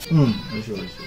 美味しい美味しい。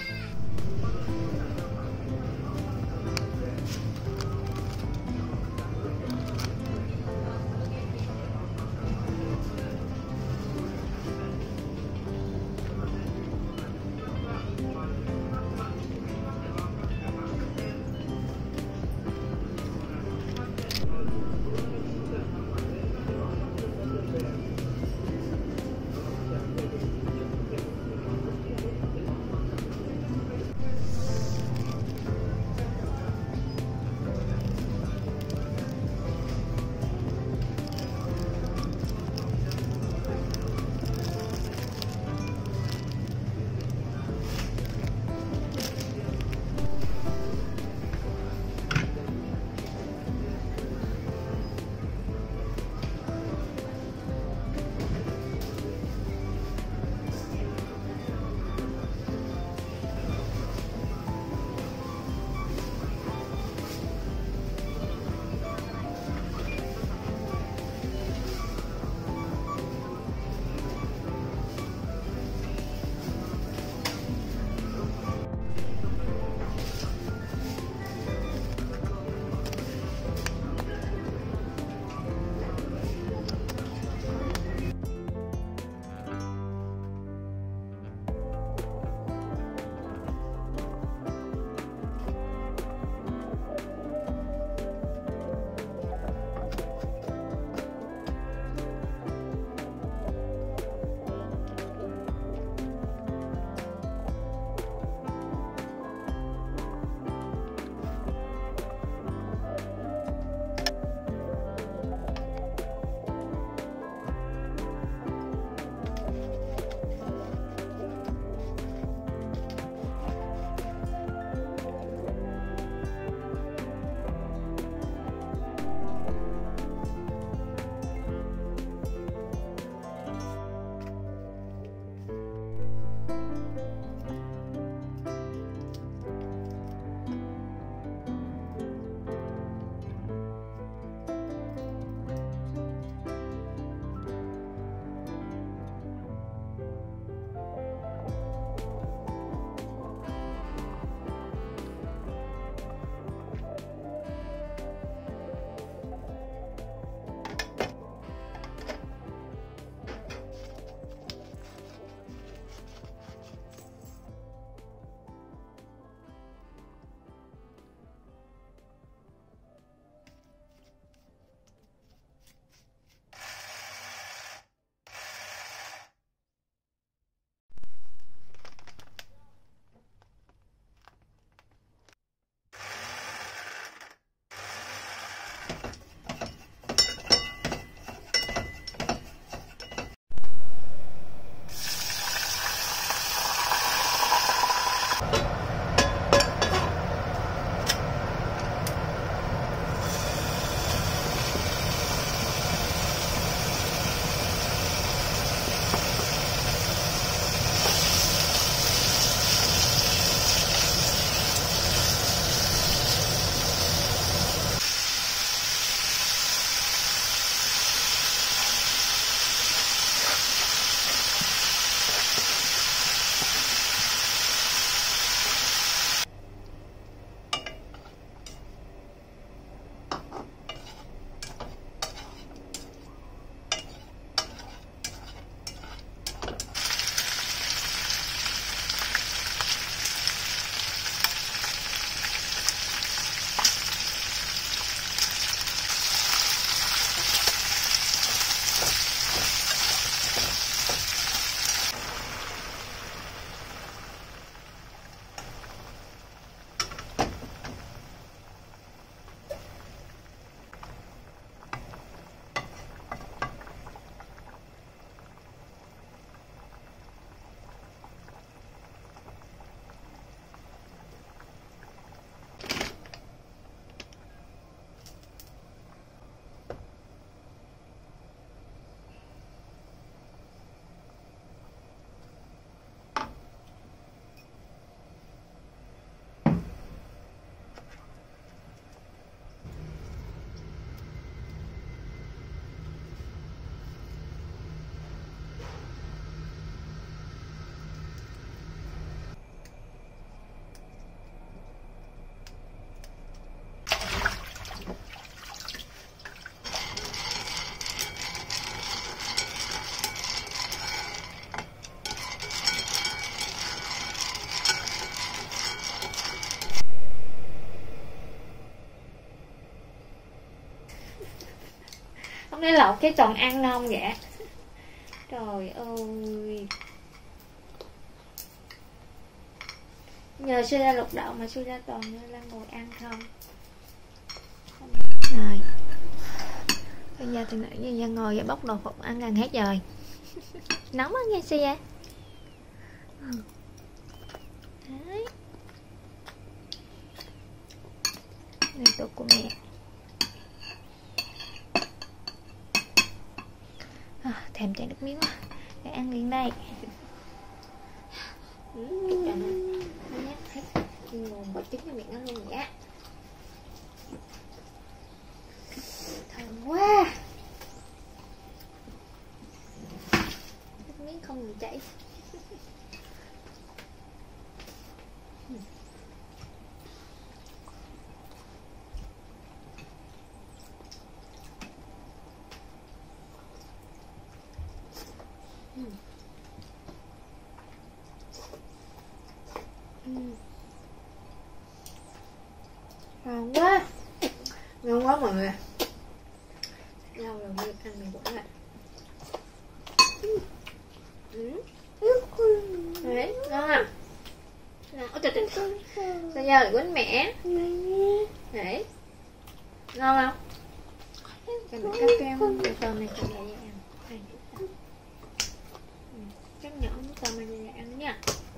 Không lấy lẩu cái toàn ăn ngon vậy. Trời ơi. Nhờ sư ra lục đậu mà sư ra toàn đang ngồi ăn không. Rồi. Bây giờ từ nãy giờ ngồi và bóc đồ phụng ăn gần hết rồi. Nóng á nghe sư ra. Đấy. Này tủ của mẹ. Thèm chảy nước miếng quá. Để ăn liền đây. Cái trò này nó nhắc hết nguồn bột trứng cho miệng nó luôn vậy á. Thơm quá. Nước miếng không ngừng chảy. Ngon quá. Ngon quá mọi người. Lâu rồi mới ăn mì bẩn lại. Đấy, ngon à. Ôi trời trời. Sao giờ lại quýnh mẹ. Đấy. Ngon không? Cho mình cắt kem từ tôm này cho mẹ ăn. Cắt nhỏ miếng tôm này cho mẹ ăn nha.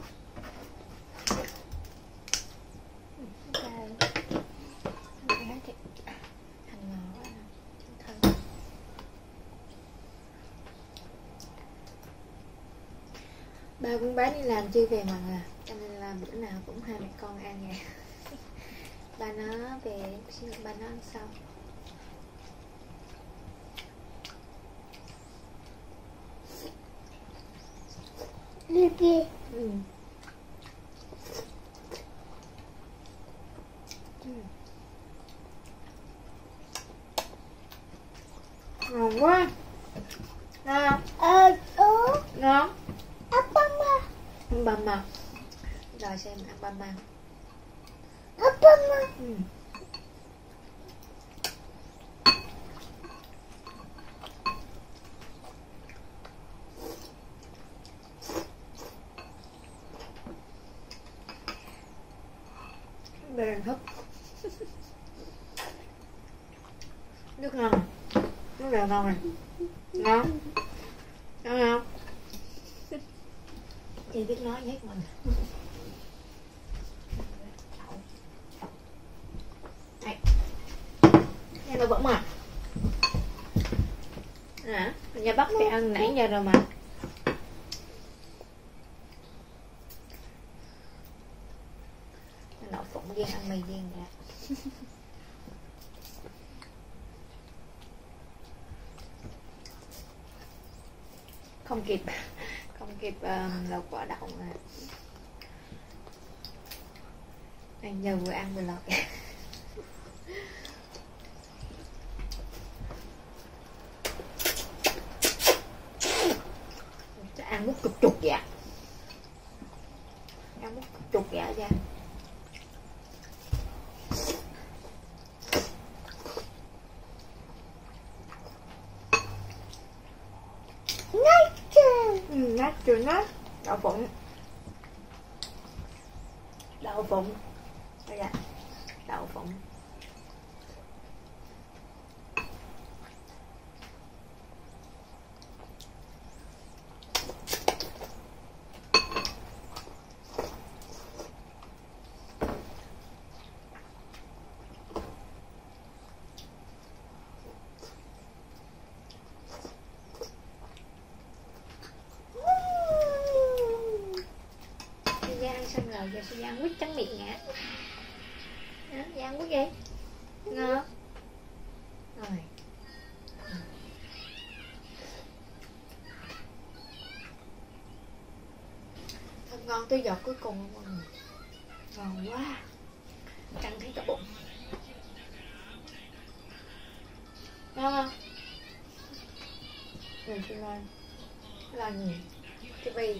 Ba con bé đi làm chưa về mà cho nên là bữa nào cũng hai mẹ con ăn nha. Ba nó về sinh nhật ba nó ăn sau. Đi đi. Ngon quá. Ngon. Ngon. Ăn băm mà. Rồi xem ăn băm mà. Đây là hấp. Nước ngon. Nước nào ngon này. Ngon. Ngon không? Chị biết nói nhét mình. Đây. Nghe nó bỗng à. Hả? Nhà bắt phải ăn nãy giờ rồi mà. Đậu phụng riêng ăn mì riêng ra. Không kịp lột quả đậu mà. Anh nhờ vừa ăn vừa lột. Ăn mút chục chục vậy. Ăn mút chục chục vậy ra. Nát chưa nát. Đậu phụng. Đậu phụng. Đây là đậu phụng. Xong rồi giờ sẽ ăn quýt trắng miệng ngã. Đó, giờ ăn quýt gì? Ngon. Rồi. Thật ngon tới giọt cuối cùng mọi người. Ngon quá. Căng thấy cả bụng. Ngon không? Rồi chị lo nhiều. Cái bì.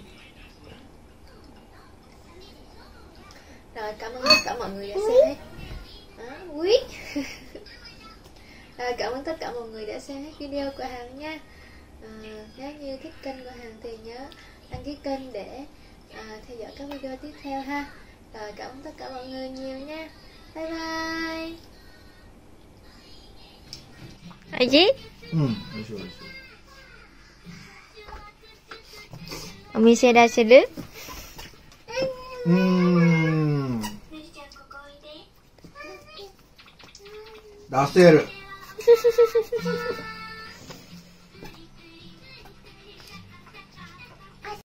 Rồi cảm ơn tất cả mọi người đã xem hết. Đó, quýt. Rồi, cảm ơn tất cả mọi người đã xem hết video của Hằng nha. Nếu như thích kênh của Hằng thì nhớ đăng ký kênh để theo dõi các video tiếp theo ha. Rồi, cảm ơn tất cả mọi người nhiều nha. Bye bye. Aji? 美味しい美味しい。 お店出せる？ 出せる。